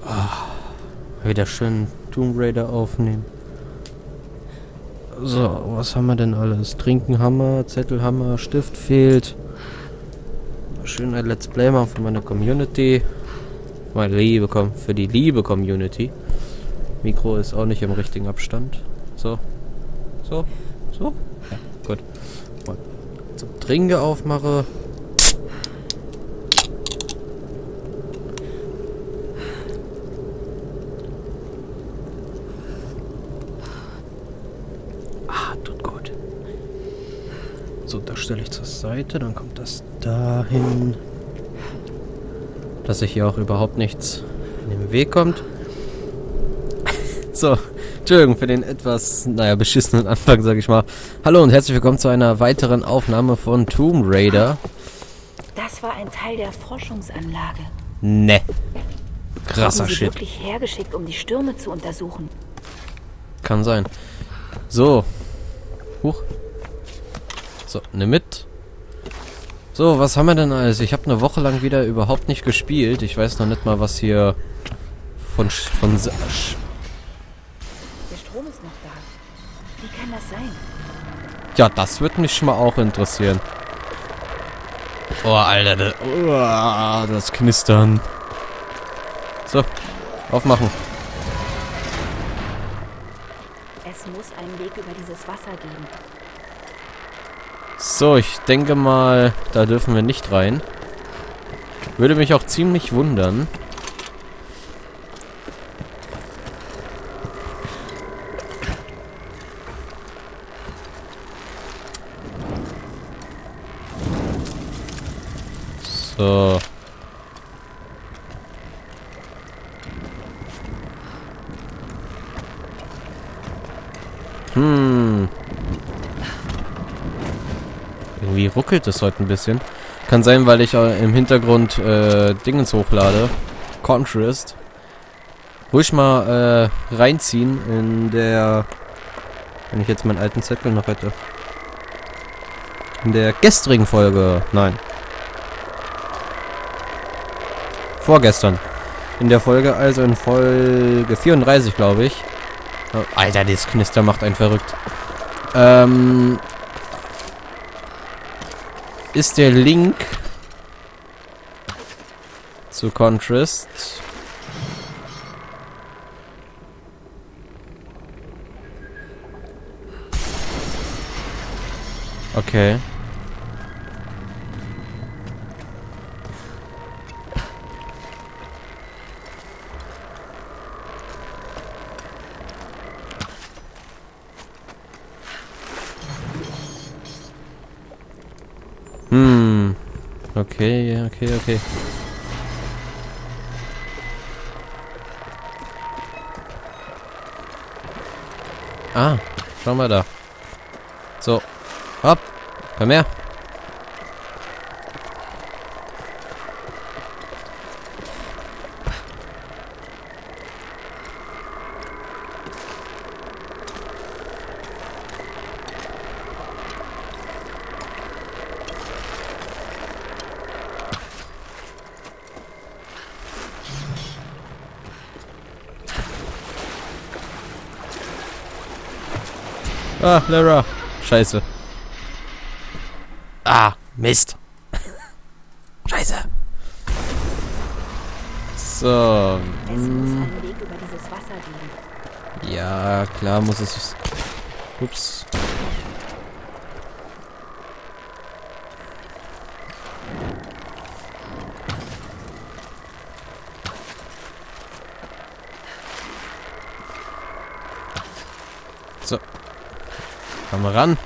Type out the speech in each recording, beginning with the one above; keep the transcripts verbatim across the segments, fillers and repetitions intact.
Wieder schön Tomb Raider aufnehmen. So, was haben wir denn alles? Trinken haben wir, Zettel haben wir, Stift fehlt. Schön ein Let's Play machen für meine Community. Meine liebe Com für die liebe Community. Mikro ist auch nicht im richtigen Abstand. So. So. So. Ja, gut. Mal zum Trinken aufmache. So, das stelle ich zur Seite, dann kommt das dahin, dass sich hier auch überhaupt nichts in den Weg kommt. So, Entschuldigung für den etwas, naja, beschissenen Anfang, sag ich mal. Hallo und herzlich willkommen zu einer weiteren Aufnahme von Tomb Raider. Das war ein Teil der Forschungsanlage. Ne. Krasser Haben Sie Shit. wirklich hergeschickt, um die Stürme zu untersuchen? Kann sein. So. Huch. So, nimm mit. So, was haben wir denn alles? Ich habe eine Woche lang wieder überhaupt nicht gespielt. Ich weiß noch nicht mal, was hier von... Sch von Sch Der Strom ist noch da. Wie kann das sein? ja, das würde mich mal auch interessieren. Oh, Alter. Das, oh, das Knistern. So, aufmachen. Es muss einen Weg über dieses Wasser geben. So, ich denke mal, da dürfen wir nicht rein. Würde mich auch ziemlich wundern. So. Hm. Irgendwie ruckelt es heute ein bisschen. Kann sein, weil ich äh, im Hintergrund äh, Dingens hochlade. Contrast. Ruhig mal äh, reinziehen in der... Wenn ich jetzt meinen alten Zettel noch hätte. In der gestrigen Folge. Nein. Vorgestern. In der Folge, also in Folge vierunddreißig, glaube ich. Oh, Alter, das Knister macht einen verrückt. Ähm... ist der Link zu Contrast okay. Hm. Okay, okay, okay. Ah, schau mal da. So. Hopp. Komm her. Ah, Lara. Scheiße. Ah, Mist. Scheiße. So. Es muss einen Weg über dieses Wasser geben. Ja, klar muss es... Ups. So. Komm mal ran.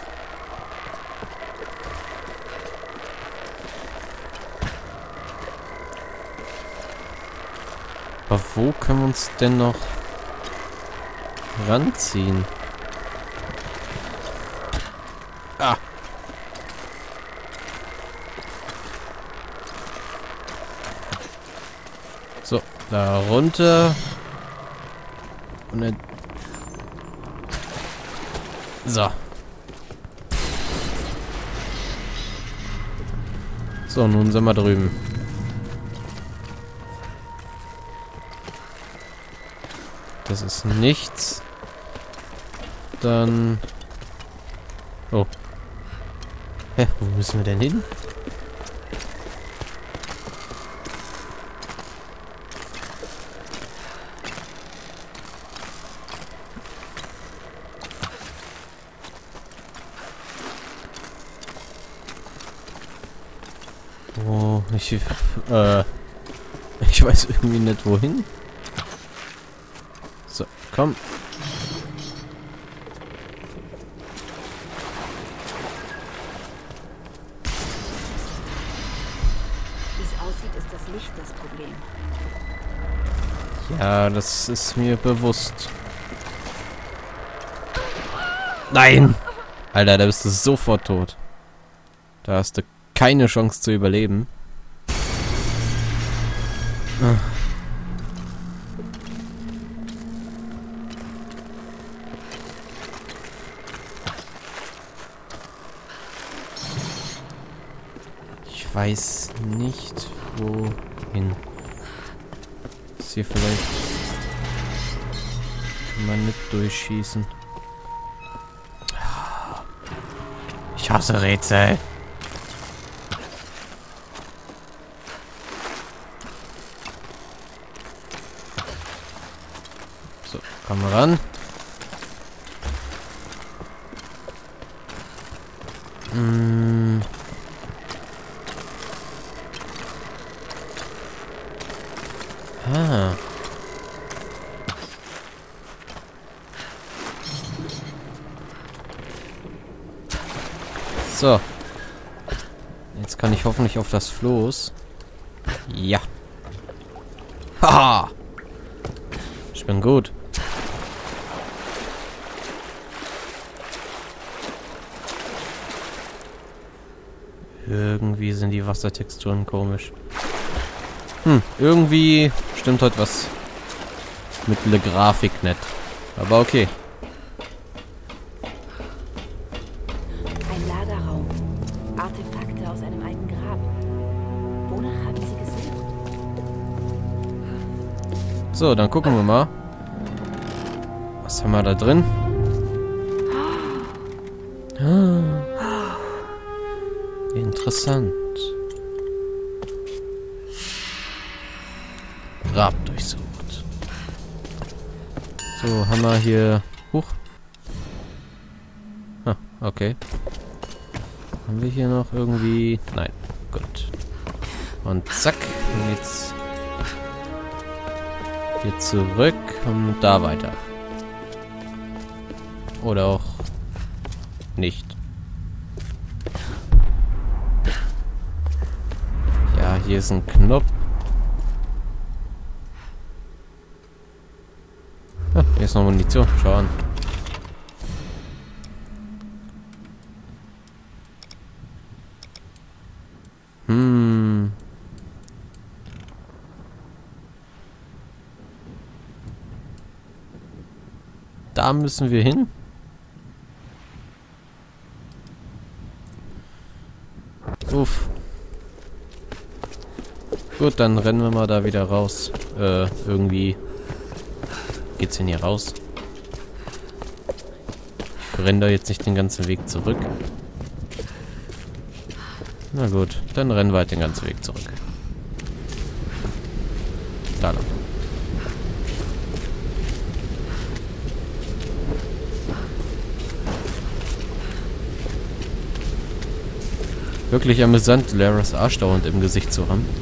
Aber wo können wir uns denn noch ranziehen? Ah. So, da runter. Und dann... So. So, nun sind wir drüben. das ist nichts. Dann... Oh. Hä, wo müssen wir denn hin? Oh, ich... Äh... Ich weiß irgendwie nicht wohin. So, komm. Wie es aussieht, ist das Licht das Problem. Ja, das ist mir bewusst. Nein! Alter, da bist du sofort tot. Da hast du keine Chance zu überleben. Ah. Ich weiß nicht, wohin. Ist hier vielleicht... Kann man nicht durchschießen. Ich hasse Rätsel. So, komm mal ran. Hm. Ah. So. Jetzt kann ich hoffentlich auf das Floß. Ja. Haha. Ich bin gut. Irgendwie sind die Wassertexturen komisch. Hm, irgendwie stimmt heute was mit der Grafik nicht. Aber okay. Ein Lagerraum. Artefakte aus einem alten Grab. Wonach haben Sie gesucht? So, dann gucken wir mal. Was haben wir da drin? Ah. Interessant. Grab durchsucht. So, haben wir hier... Huch. Ah, okay. Haben wir hier noch irgendwie... Nein. Gut. Und zack. Und jetzt... Hier zurück und da weiter. Oder auch... nicht. Ja, hier ist ein Knopf. Ah, hier ist noch Munition. Schau an. Hm. Da müssen wir hin. Uff. Gut, dann rennen wir mal da wieder raus. Äh, irgendwie... Geht's denn hier raus? Ich renne da jetzt nicht den ganzen Weg zurück. Na gut, dann rennen wir halt den ganzen Weg zurück. Da lang. Wirklich amüsant, Laras Arsch dauernd im Gesicht zu haben.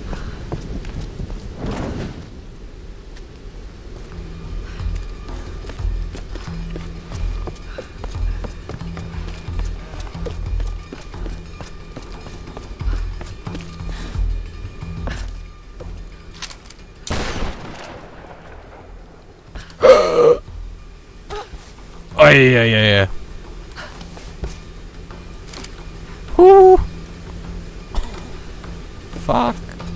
Eieiei. Huh. Fuck.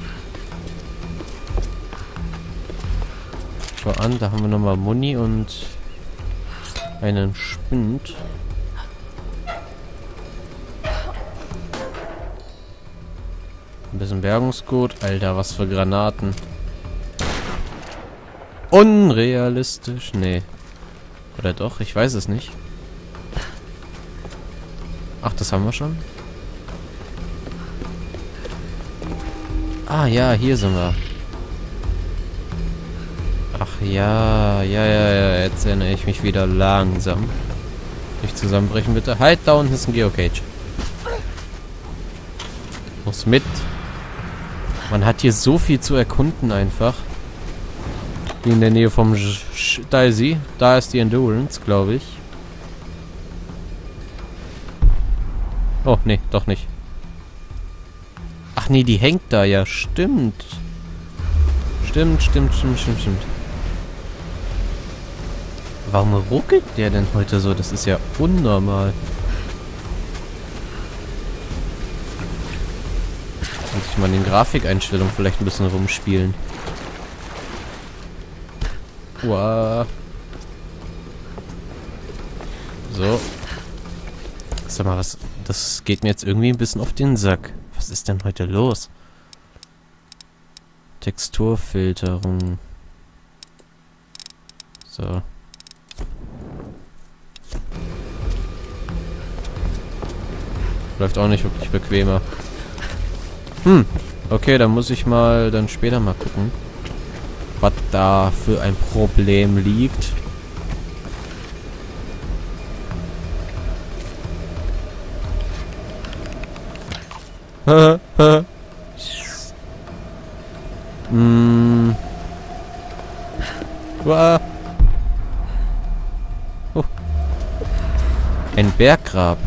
Schau an, da haben wir nochmal Muni und einen Spind. Ein bisschen Bergungsgut. Alter, was für Granaten. Unrealistisch. Nee. Oder doch? Ich weiß es nicht. Ach, das haben wir schon? Ah, ja, hier sind wir. Ach, ja, ja, ja, ja. Jetzt erinnere ich mich wieder langsam. Nicht zusammenbrechen, bitte. Halt, da unten ist ein Geocage. Muss mit. Man hat hier so viel zu erkunden einfach. Die in der Nähe vom... Sch Sch da ist sie. Da ist die Endurance, glaube ich. Oh, nee, doch nicht. Ach nee, die hängt da ja. Stimmt. Stimmt, stimmt, stimmt, stimmt, stimmt. Warum ruckelt der denn heute so? Das ist ja unnormal. Muss ich mal in den Grafikeinstellungen vielleicht ein bisschen rumspielen. Uah. So. Sag mal, was... Das geht mir jetzt irgendwie ein bisschen auf den Sack. Was ist denn heute los? Texturfilterung. So. Läuft auch nicht wirklich bequemer. Hm. Okay, dann muss ich mal dann später mal gucken, was da für ein Problem liegt. mm. Uah. Oh. Ein Berggrab.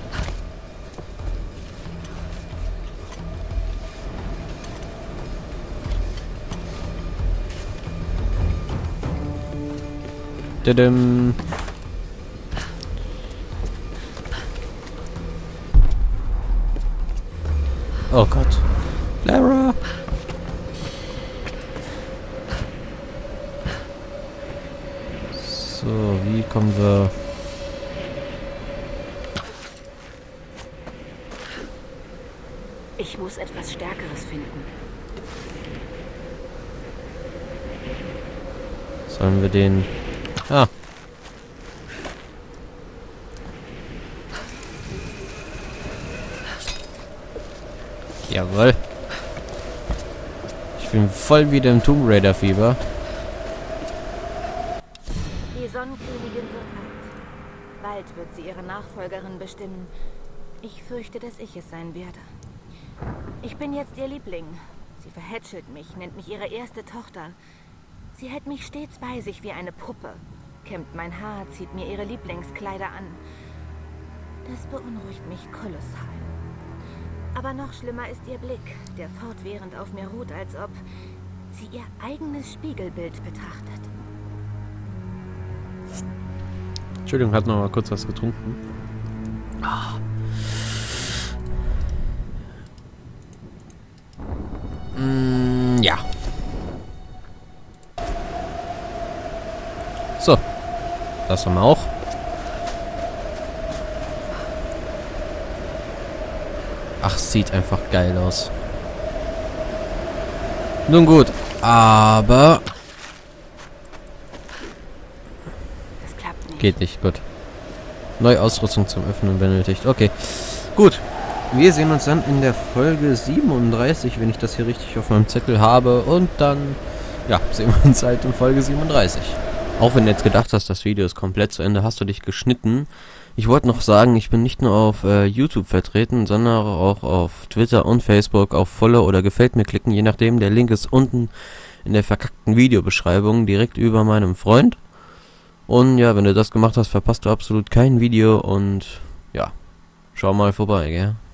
Didim. Oh Gott. Lara! So, wie kommen wir... Ich muss etwas Stärkeres finden. Sollen wir den... Ah. Jawohl. Ich bin voll wieder im Tomb Raider Fieber. Die Sonnenkönigin wird alt. Bald wird sie ihre Nachfolgerin bestimmen. Ich fürchte, dass ich es sein werde. Ich bin jetzt ihr Liebling. Sie verhätschelt mich, nennt mich ihre erste Tochter. Sie hält mich stets bei sich wie eine Puppe. Kämmt mein Haar, zieht mir ihre Lieblingskleider an. Das beunruhigt mich kolossal. Aber noch schlimmer ist ihr Blick, der fortwährend auf mir ruht, als ob sie ihr eigenes Spiegelbild betrachtet. Entschuldigung, hat noch mal kurz was getrunken. Ah. Mm, ja. So. Das haben wir auch. Ach, sieht einfach geil aus. Nun gut, aber... Das klappt nicht. Geht nicht, gut. Neue Ausrüstung zum Öffnen benötigt. Okay, gut. Wir sehen uns dann in der Folge siebenunddreißig, wenn ich das hier richtig auf meinem Zettel habe. Und dann, ja, sehen wir uns halt in Folge siebenunddreißig. Auch wenn du jetzt gedacht hast, das Video ist komplett zu Ende, hast du dich geschnitten. Ich wollte noch sagen, ich bin nicht nur auf äh, YouTube vertreten, sondern auch auf Twitter und Facebook. Auf Follow oder Gefällt mir klicken, je nachdem. Der Link ist unten in der verkackten Videobeschreibung, direkt über meinem Freund. Und ja, wenn du das gemacht hast, verpasst du absolut kein Video. Und ja, schau mal vorbei, gell?